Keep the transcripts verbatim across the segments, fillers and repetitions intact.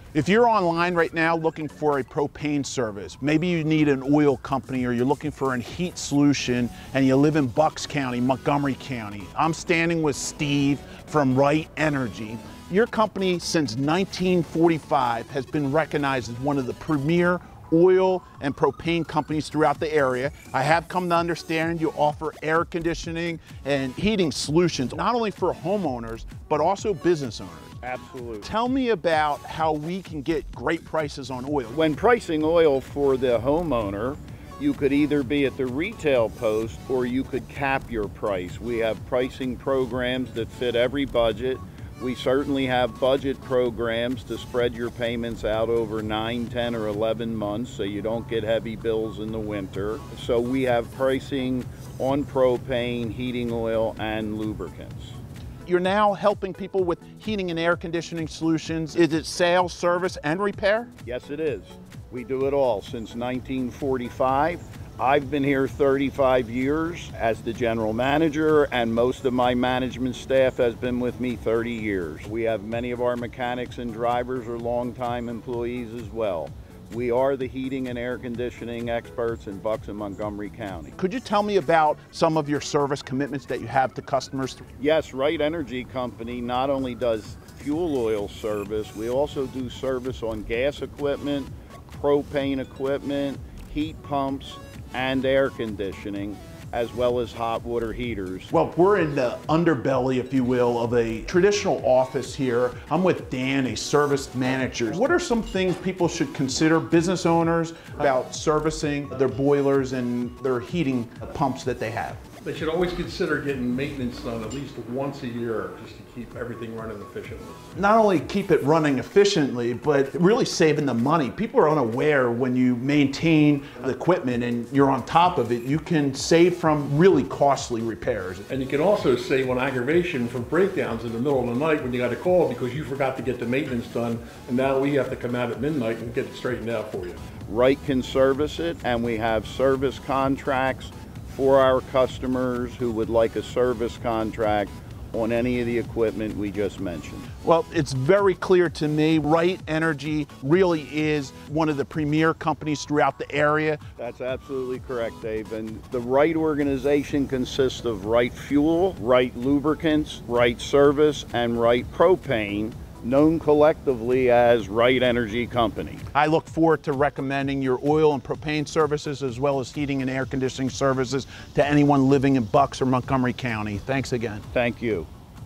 If you're online right now looking for a propane service, maybe you need an oil company or you're looking for a heat solution and you live in Bucks County, Montgomery County, I'm standing with Steve from Reit Energy. Your company since nineteen forty-five has been recognized as one of the premier oil and propane companies throughout the area. I have come to understand you offer air conditioning and heating solutions, not only for homeowners, but also business owners. Absolutely. Tell me about how we can get great prices on oil. When pricing oil for the homeowner, you could either be at the retail post or you could cap your price. We have pricing programs that fit every budget. We certainly have budget programs to spread your payments out over nine, ten, or eleven months so you don't get heavy bills in the winter. So we have pricing on propane, heating oil, and lubricants. You're now helping people with heating and air conditioning solutions. Is it sales, service, and repair? Yes, it is. We do it all since nineteen forty-five. I've been here thirty-five years as the general manager, and most of my management staff has been with me thirty years. We have many of our mechanics and drivers are longtime employees as well. We are the heating and air conditioning experts in Bucks and Montgomery County. Could you tell me about some of your service commitments that you have to customers? Yes, Reit Energy Company not only does fuel oil service, we also do service on gas equipment, propane equipment, heat pumps, and air conditioning, as well as hot water heaters. Well, we're in the underbelly, if you will, of a traditional office here. I'm with Dan, a service manager. What are some things people should consider, business owners, about servicing their boilers and their heating pumps that they have? They should always consider getting maintenance done at least once a year just to keep everything running efficiently. Not only keep it running efficiently, but really saving the money. People are unaware when you maintain the equipment and you're on top of it, you can save from really costly repairs. And you can also save on aggravation from breakdowns in the middle of the night when you got a call because you forgot to get the maintenance done, and now we have to come out at midnight and get it straightened out for you. Reit can service it, and we have service contracts for our customers who would like a service contract on any of the equipment we just mentioned. Well, it's very clear to me, Reit Energy really is one of the premier companies throughout the area. That's absolutely correct, Dave. And the Reit organization consists of Reit Fuel, Reit Lubricants, Reit Service, and Reit Propane, known collectively as Reit Energy Company. I look forward to recommending your oil and propane services as well as heating and air conditioning services to anyone living in Bucks or Montgomery County. Thanks again. Thank you.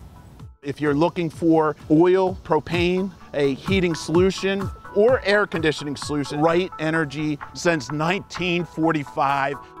If you're looking for oil, propane, a heating solution, or air conditioning solution, Reit Energy since nineteen forty-five.